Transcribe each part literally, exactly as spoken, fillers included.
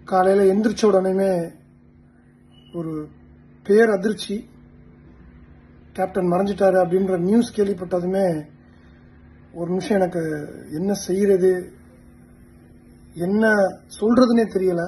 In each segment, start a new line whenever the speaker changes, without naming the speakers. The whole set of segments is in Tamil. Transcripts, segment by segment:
காலையில் எந்திரிச்ச உடனே ஒரு பேர் அதிர்ச்சி. கேப்டன் மறைஞ்சிட்டாரு அப்படின்ற நியூஸ் கேள்விப்பட்டதுமே ஒரு நிமிஷம் எனக்கு என்ன செய்யறது, என்ன சொல்றதுன்னே தெரியல.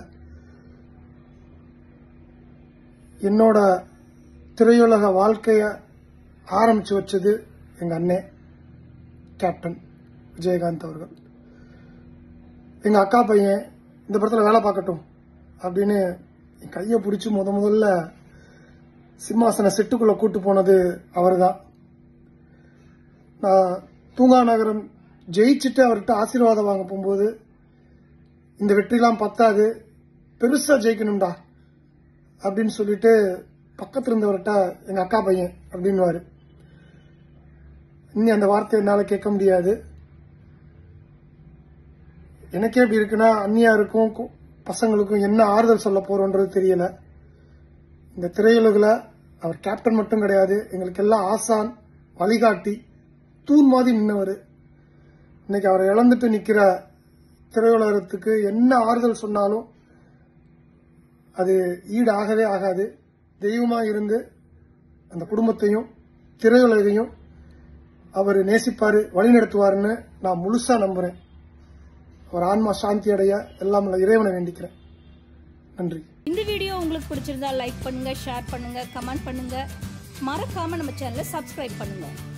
என்னோட திரையுலக வாழ்க்கைய ஆரம்பிச்சு வச்சது எங்க அண்ணே கேப்டன் விஜயகாந்த் அவர்கள். எங்க அக்கா பையன் இந்த படத்துல வேலை பார்க்கட்டும் அப்படின்னு என் கையை பிடிச்சி முத முதல்ல சிம்மாசன செட்டுக்குள்ள கூட்டு போனது அவர்தான். நான் தூங்கா நகரம் ஜெயிச்சுட்டு அவர்கிட்ட ஆசீர்வாதம் வாங்க போகும்போது, இந்த வெற்றிலாம் பத்தாது, பெருசா ஜெயிக்கணும்டா அப்படின்னு சொல்லிட்டு பக்கத்துல இருந்தவர்கிட்ட எங்க அக்கா பையன் அப்படின்னுவாரு. இனி அந்த வார்த்தை என்னால கேட்க முடியாது. எனக்கே எப்படி இருக்குன்னா, அந்நியாருக்கும் பசங்களுக்கும் என்ன ஆறுதல் சொல்ல போறோன்றது தெரியல. இந்த திரையுலகில் அவர் கேப்டன் மட்டும் கிடையாது, எங்களுக்கு எல்லாம் ஆசான், வழிகாட்டி, தூண் மாதிரி நின்னவர். இன்னைக்கு அவரை இழந்துட்டு நிக்கிற திரையுலகத்துக்கு என்ன ஆறுதல் சொன்னாலும் அது ஈடு ஆகவே ஆகாது. தெய்வமா இருந்து அந்த குடும்பத்தையும் திரையுலகையும் அவர் நேசிப்பாரு, வழிநடத்துவாருன்னு நான் முழுசா நம்புறேன். அவர் ஆன்மா சாந்தி அடைய எல்லாம் இறைவனை வேண்டிக்கிறேன். நன்றி.
இந்த வீடியோ உங்களுக்கு பிடிச்சிருந்தா லைக் பண்ணுங்க, ஷேர் பண்ணுங்க, கமெண்ட் பண்ணுங்க. மறக்காம நம்ம சேனலை சப்ஸ்கிரைப் பண்ணுங்க.